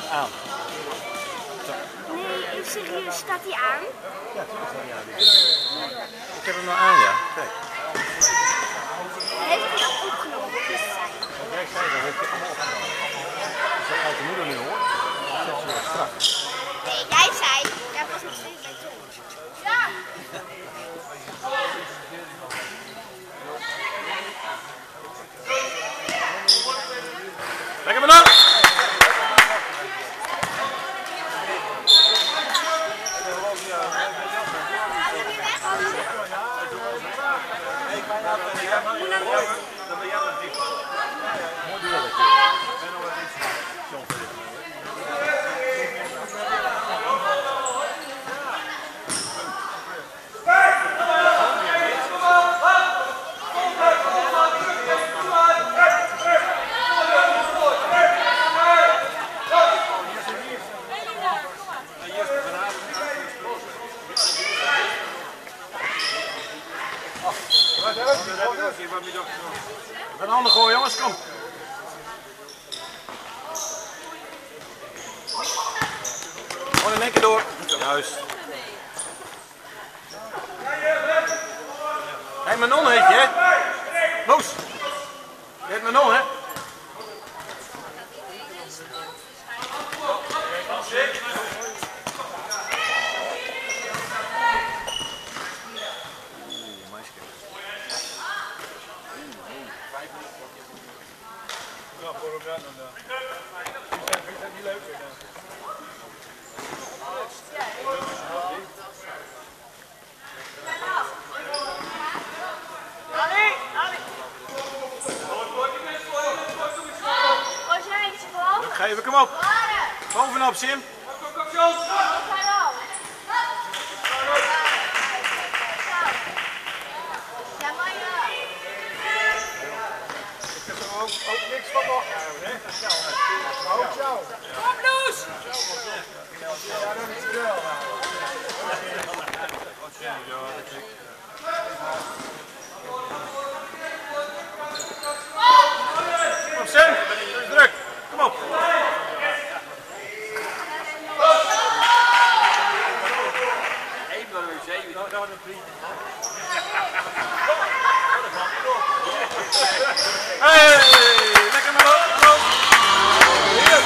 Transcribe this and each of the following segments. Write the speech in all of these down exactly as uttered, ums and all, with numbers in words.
aan. Nee, serieus, staat die aan? Ja, natuurlijk staat die aan. Ik heb hem nou aan, ja. Kijk. Heeft hij dat opgenomen? Wat is het? Wat jij zei, dat heeft hij allemaal opgenomen. Dus als de moeder nu hoort, dan zet ze weer straf. Nee, jij zei, dat was niet goed bij Tom. Ja! Lekker bedankt! Dan ben jij wat diep. Mooi doe dat. Ik ben nog wat iets. Een handen gooien, jongens, kom. Gewoon in één keer door. Juist. Hé, hey, Manon heet je, hè? Loes. Je heet Manon, hè? Ja, voor hem dan. Vind je dat niet leuk? Ali, Ali. Was jij iets van? Druk geven, kom op. Bovenop, Sim. Ook, ook niks van nog houden, hè? Ook jou. Kom, Loes! Ja, dat is wel. Kom op, Sam. Druk. Kom op. Eén van de zeven. Nou, dat was een vriend. Hey, lekker maar op, kom op. Hier.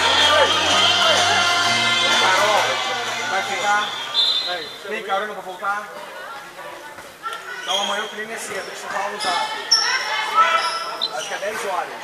Bij G K. Hey, sneak houden nog een vulkaan. Nou, een mooi opening is hier, dus dat gaan we daar. Als je deze zwaar is.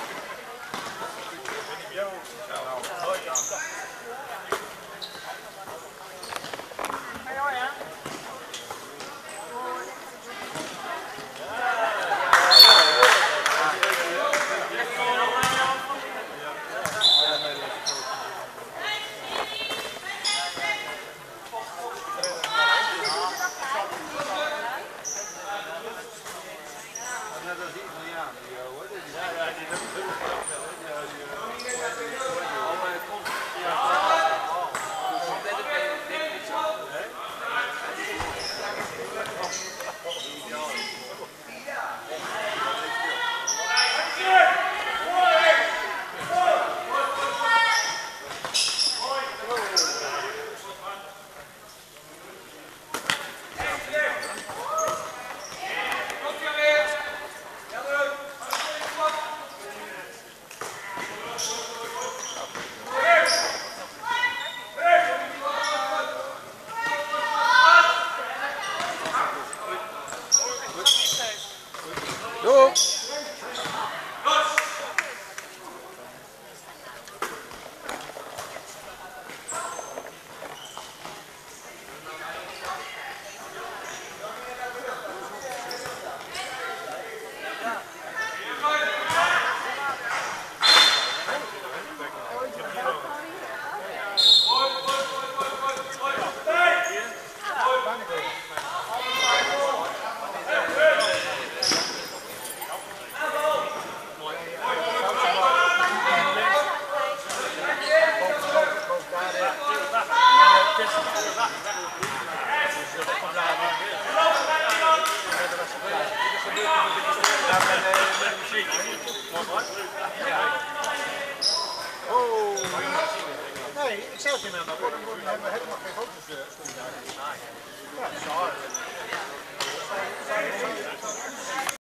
Doei! Oh. Nee, ik zei het in aan, dan worden we hebben helemaal geen foto's uh, stonden daar. Ja, dat is hard.